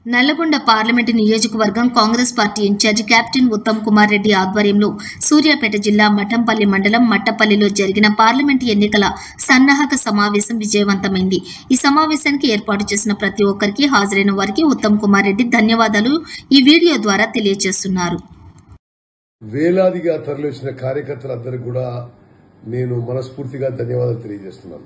Nalgonda parliament నియోజకవర్గం Congress party incharge captain Uttam Kumar Reddy ఆధ్వర్యంలో సూర్యాపేట జిల్లా మఠంపల్లి మండలం మట్టపల్లిలో జరిగిన పార్లమెంటు ఎన్నికల సన్నాహక సమావేశం విజయవంతమైంది. ఈ సమావేశానికి ఏర్పాటు చేసిన ప్రతి ఒక్కరికి హాజరైన వారికి ఉత్తమ్ కుమార్ రెడ్డి ధన్యవాదాలు ఈ వీడియో ద్వారా తెలియజేస్తున్నారు. వేలాదిగా తరలివచ్చిన కార్యకర్తలందరికీ కూడా నేను మనస్ఫూర్తిగా ధన్యవాదాలు తెలియజేస్తున్నాను.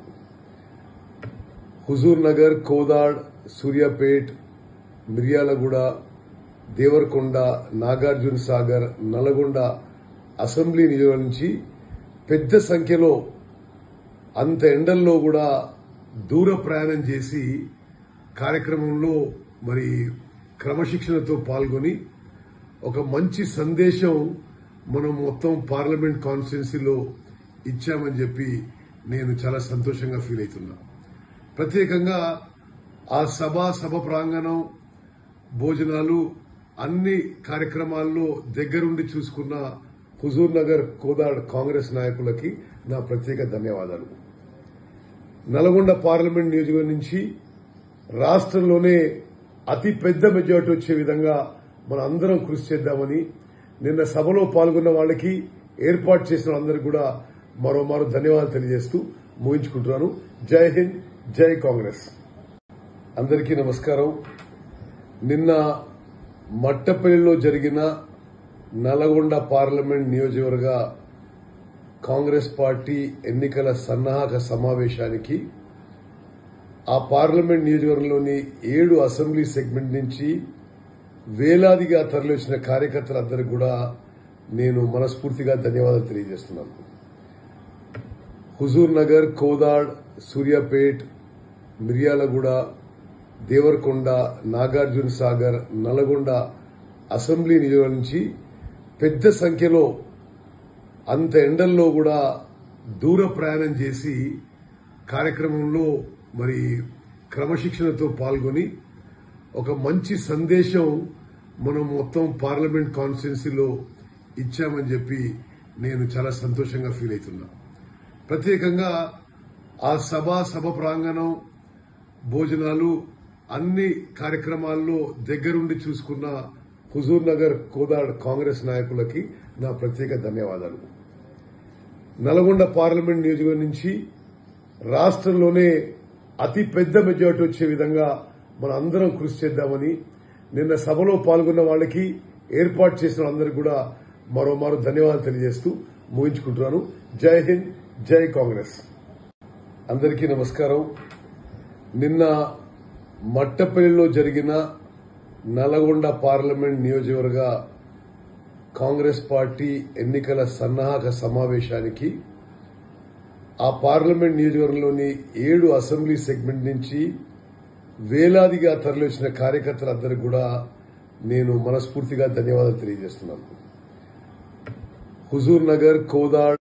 హుజూర్ నగర్, కోదాడ్, సూర్యాపేట్, మిర్యాలగూడ, దేవరకొండ, నాగార్జున సాగర్, నల్గొండ అసెంబ్లీ నియోజకవర్గం నుంచి పెద్ద సంఖ్యలో అంత ఎండల్లో కూడా దూర ప్రయాణం చేసి కార్యక్రమంలో మరి క్రమశిక్షణతో పాల్గొని ఒక మంచి సందేశం మనం మొత్తం పార్లమెంట్ కాన్స్టిట్యున్సీలో ఇచ్చామని చెప్పి నేను చాలా సంతోషంగా ఫీల్ అవుతున్నా. ప్రత్యేకంగా ఆ సభ ప్రాంగణం, భోజనాలు అన్ని కార్యక్రమాల్లో దగ్గరుండి చూసుకున్న హుజూర్ నగర్, కోదాడ్ కాంగ్రెస్ నాయకులకి నా ప్రత్యేక ధన్యవాదాలు. నల్గొండ పార్లమెంట్ నియోజకవర్గం నుంచి రాష్ట్రంలోనే అతి పెద్ద మెజార్టీ వచ్చే విధంగా మన అందరం కృషి చేద్దామని నిన్న సభలో పాల్గొన్న వాళ్ళకి, ఏర్పాటు చేసిన అందరికీ కూడా మరోమారు ధన్యవాదాలు తెలియజేస్తూ ముగించుకుంటున్నాను. జై హింద్, జై కాంగ్రెస్. అందరికీ నమస్కారం. నిన్న మట్టపల్లిలో జరిగిన నల్గొండ పార్లమెంట్ నియోజకవర్గ కాంగ్రెస్ పార్టీ ఎన్నికల సన్నాహక సమావేశానికి ఆ పార్లమెంట్ నియోజకవర్గంలోని 7 అసెంబ్లీ సెగ్మెంట్ నుంచి వేలాదిగా తరలివచ్చిన కార్యకర్తలందరికీ కూడా నేను మనస్ఫూర్తిగా ధన్యవాదాలు తెలియజేస్తున్నాను. హుజూర్ నగర్, కోదాడ్, సూర్యాపేట్, మిర్యాలగూడ, దేవరకొండ, నాగార్జున సాగర్, నల్గొండ అసెంబ్లీ నియోజకవర్గం నుంచి పెద్ద సంఖ్యలో అంత ఎండల్లో కూడా దూర ప్రయాణం చేసి కార్యక్రమంలో మరి క్రమశిక్షణతో పాల్గొని ఒక మంచి సందేశం మనం మొత్తం పార్లమెంట్ కాన్స్టిట్యున్సీలో ఇచ్చామని చెప్పి నేను చాలా సంతోషంగా ఫీల్ అవుతున్నా. ప్రత్యేకంగా ఆ సభ ప్రాంగణం, భోజనాలు అన్ని కార్యక్రమాల్లో దగ్గరుండి చూసుకున్న హుజూర్ నగర్, కోదాడ్ కాంగ్రెస్ నాయకులకి నా ప్రత్యేక ధన్యవాదాలు. నల్గొండ పార్లమెంట్ నియోజకవర్గం నుంచి రాష్ట్రంలోనే అతి పెద్ద మెజార్టీ వచ్చే విధంగా మన అందరం కృషి చేద్దామని నిన్న సభలో పాల్గొన్న వాళ్ళకి, ఏర్పాటు చేసిన అందరికీ కూడా మరోమారు ధన్యవాదాలు తెలియజేస్తూ ముగించుకుంటున్నాను. జై హింద్, జై కాంగ్రెస్. అందరికీ నమస్కారం. నిన్న మట్టపల్లిలో జరిగిన నల్గొండ పార్లమెంట్ నియోజకవర్గ కాంగ్రెస్ పార్టీ ఎన్నికల సన్నాహక సమావేశానికి ఆ పార్లమెంట్ నియోజకవర్గంలోని 7 అసెంబ్లీ సెగ్మెంట్ నుంచి వేలాదిగా తరలివచ్చిన కార్యకర్తలందరికీ కూడా నేను మనస్ఫూర్తిగా ధన్యవాదాలు తెలియజేస్తున్నాను. హుజూర్ నగర్, కోదాడ్